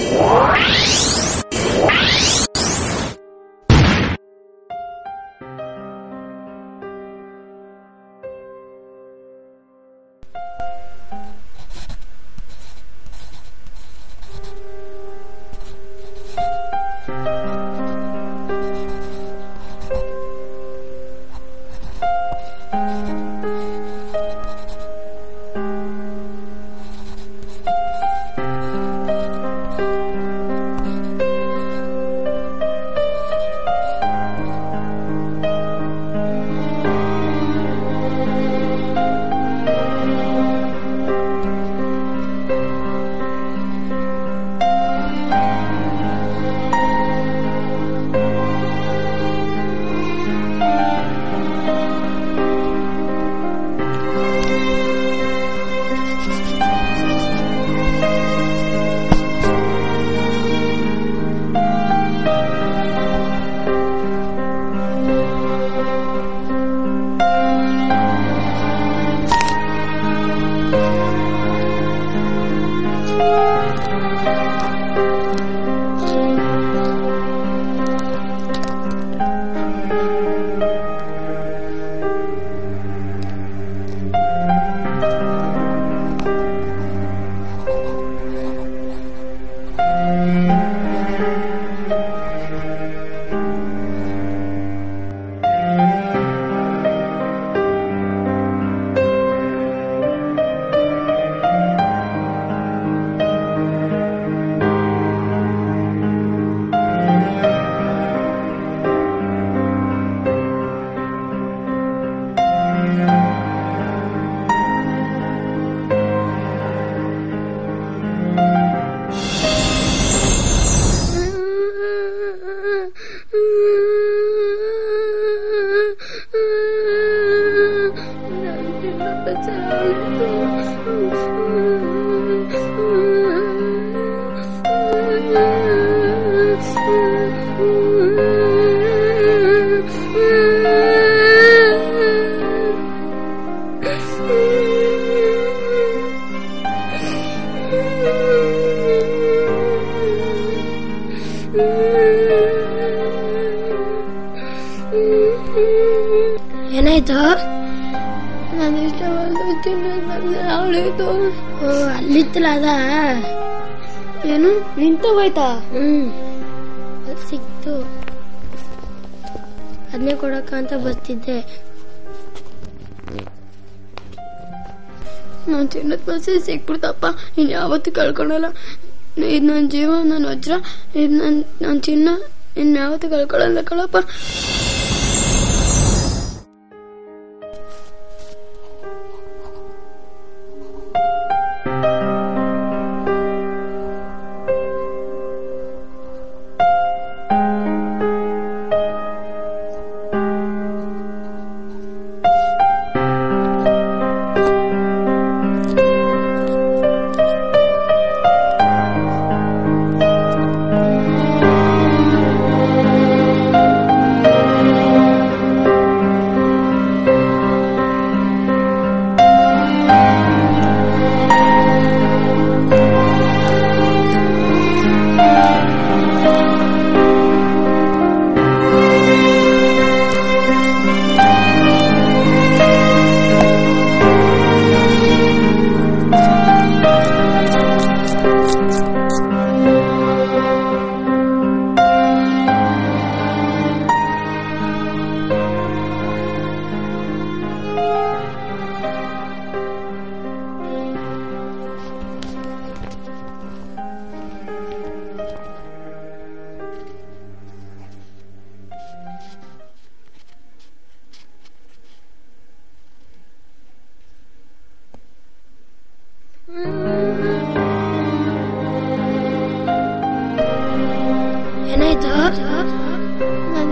ಏನಾಯ್ತು? ನಾನು ಇಷ್ಟವಾದ ಅಲ್ಲಿತ್ತಲ್ಲ ಅದ ಏನು ನಿಂತೋಯ್ತಾ? ಸಿಕ್ತು, ಅದನ್ನೇ ಕೊಡಕ ಅಂತ ಬರ್ತಿದ್ದೆ. ನಾನು ಚಿನ್ನದ ಬಸ್ಸೆ ಸಿಕ್ಬಿಡ್ತಪ್ಪ, ಇನ್ ಯಾವತ್ತು ಕಳ್ಕೊಳಲ್ಲ. ಇದು ನನ್ನ ಜೀವ, ನನ್ನ ವಜ್ರ, ಇದು ನನ್ನ ಚಿನ್ನ, ಇನ್ಯಾವತ್ತು ಕಳ್ಕೊಳಲ್ಲ ಕಳಪ್ಪ. ಏನಾಯ್ತು? ನಾನು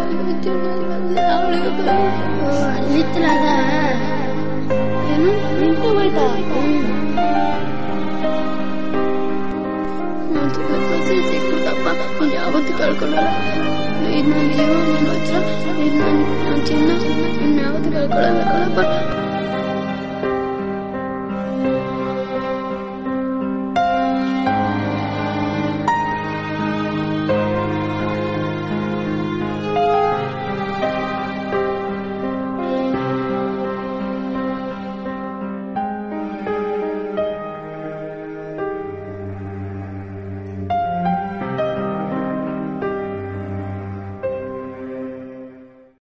ಅಲ್ಲಿತ್ತಲ್ಲ ಅದ ಏನು ನಿಂತೋಯ್ತಾ? ನಾನು ಚಿನ್ನದ ಬಸ್ಸೆ ಸಿಕ್ಬಿಡ್ತಪ್ಪ, ಇನ್ ಯಾವತ್ತು ಕಳ್ಕೊಳಲ್ಲ. ಇದು ನನ್ನ ಜೀವ, ನನ್ನ ವಜ್ರ, ಇದು ನನ್ನ ಚಿನ್ನ, ಇನ್ಯಾವತ್ತು ಕಳ್ಕೊಳಲ್ಲ ಕಳಪ್ಪ.